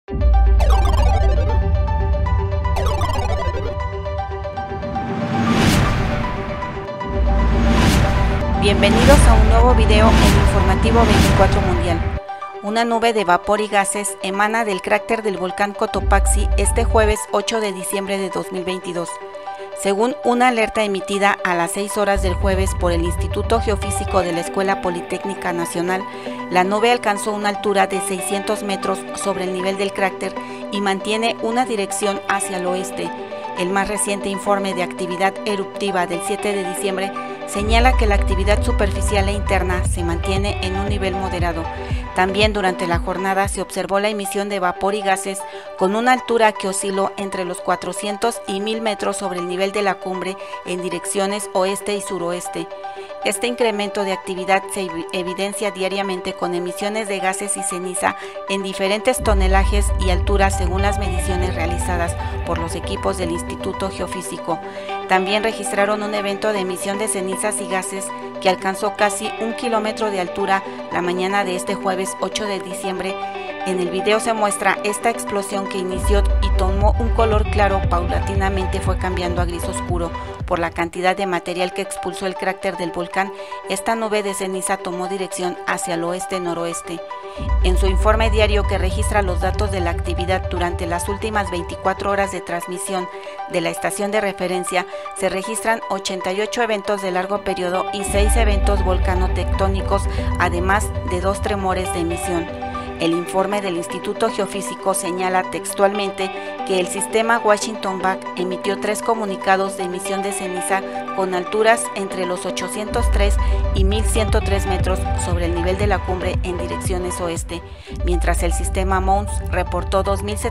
Bienvenidos a un nuevo video en Informativo 24 Mundial. Una nube de vapor y gases emana del cráter del volcán Cotopaxi este jueves 8 de diciembre de 2022. Según una alerta emitida a las 6 horas del jueves por el Instituto Geofísico de la Escuela Politécnica Nacional, la nube alcanzó una altura de 600 metros sobre el nivel del cráter y mantiene una dirección hacia el oeste. El más reciente informe de actividad eruptiva del 7 de diciembre señala que la actividad superficial e interna se mantiene en un nivel moderado. También durante la jornada se observó la emisión de vapor y gases con una altura que osciló entre los 400 y 1000 metros sobre el nivel de la cumbre en direcciones oeste y suroeste. Este incremento de actividad se evidencia diariamente con emisiones de gases y ceniza en diferentes tonelajes y alturas según las mediciones realizadas por los equipos del Instituto Geofísico. También registraron un evento de emisión de cenizas y gases que alcanzó casi 1 kilómetro de altura la mañana de este jueves 8 de diciembre. En el video se muestra esta explosión que inició y tomó un color claro, paulatinamente fue cambiando a gris oscuro por la cantidad de material que expulsó el cráter del volcán. Esta nube de ceniza tomó dirección hacia el oeste-noroeste. En su informe diario que registra los datos de la actividad durante las últimas 24 horas de transmisión de la estación de referencia, se registran 88 eventos de largo periodo y 6 eventos volcanotectónicos, además de 2 tremores de emisión. El informe del Instituto Geofísico señala textualmente que el sistema Washington-Back emitió 3 comunicados de emisión de ceniza con alturas entre los 803 y 1103 metros sobre el nivel de la cumbre en direcciones oeste, mientras el sistema MONS reportó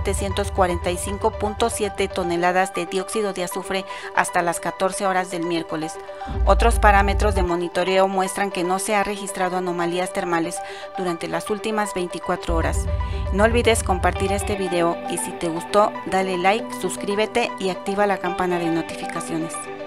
2745.7 toneladas de dióxido de azufre hasta las 14 horas del miércoles. Otros parámetros de monitoreo muestran que no se ha registrado anomalías termales durante las últimas 24 horas. No olvides compartir este video y si te gustó, dale like, suscríbete y activa la campana de notificaciones.